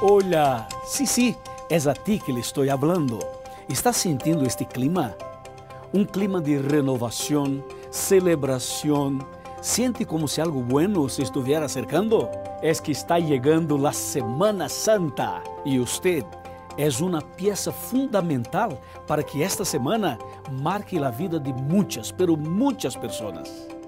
Hola, sí, es a ti que le estoy hablando. ¿Estás sintiendo este clima? Un clima de renovación, celebración. ¿Siente como si algo bueno se estuviera acercando? Es que está llegando la Semana Santa y usted es una pieza fundamental para que esta semana marque la vida de muchas, pero muchas personas.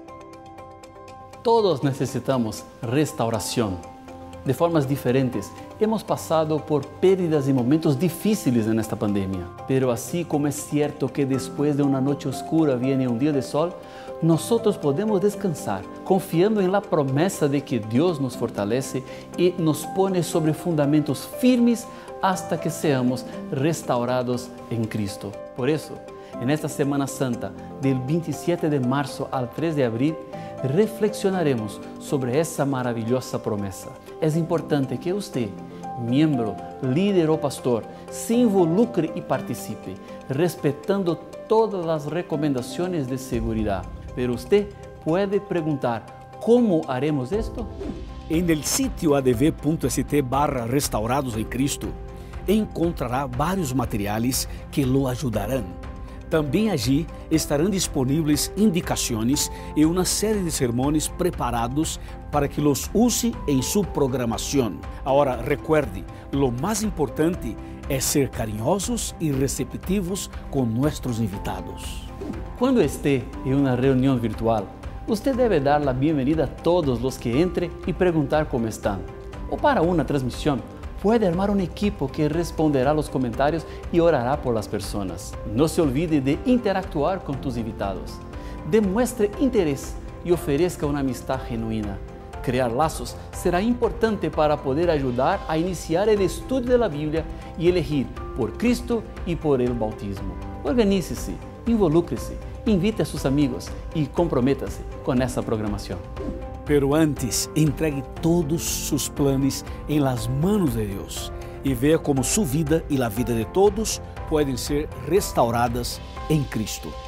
Todos necesitamos restauración. De formas diferentes, hemos pasado por pérdidas y momentos difíciles en esta pandemia. Pero así como es cierto que después de una noche oscura viene un día de sol, nosotros podemos descansar confiando en la promesa de que Dios nos fortalece y nos pone sobre fundamentos firmes hasta que seamos restaurados en Cristo. Por eso, en esta Semana Santa, del 27 de marzo al 3 de abril, reflexionaremos sobre esa maravillosa promesa. Es importante que usted, miembro, líder o pastor, se involucre y participe, respetando todas las recomendaciones de seguridad. Pero usted puede preguntar, ¿cómo haremos esto? En el sitio adv.st/restaurados en Cristo, encontrará vários materiais que lo ajudarão. Também allí estarão disponíveis indicações e uma série de sermões preparados para que los use em sua programação. Agora, recuerde, lo mais importante é ser carinhosos e receptivos com nossos invitados. Quando esté em uma reunião virtual, você deve dar a bem-vinda a todos os que entrem e perguntar como estão. Ou para uma transmissão, puede armar un equipo que responderá a los comentarios y orará por las personas. No se olvide de interactuar con tus invitados. Demuestre interés y ofrezca una amistad genuina. Crear lazos será importante para poder ayudar a iniciar el estudio de la Biblia y elegir por Cristo y por el bautismo. Organícese, involúcrese, invite a sus amigos y comprométase con esta programación. Pero antes, entregue todos sus planes en las manos de Dios y vea como su vida y la vida de todos pueden ser restauradas en Cristo.